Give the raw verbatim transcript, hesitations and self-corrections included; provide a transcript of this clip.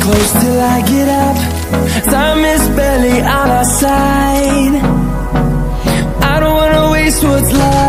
close till I get up. Time is barely on our side. I don't wanna waste what's left.